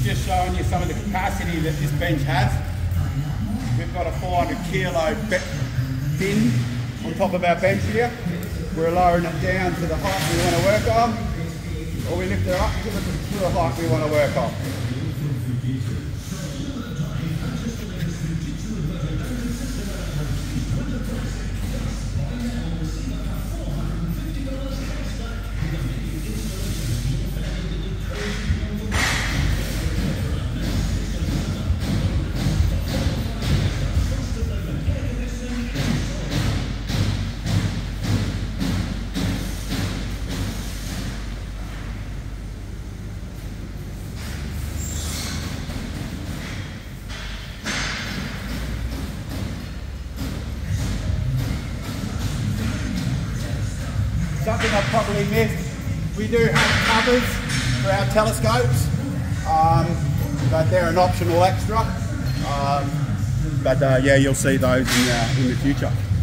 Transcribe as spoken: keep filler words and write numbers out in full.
just showing you some of the capacity that this bench has. We've got a four hundred kilo bin on top of our bench here. We're lowering it down to the height we want to work on, or we lift it up to the, to the height we want to work on. Something I've probably missed, we do have covers for our telescopes, um, but they're an optional extra. Um, but uh, yeah, you'll see those in, uh, in the future.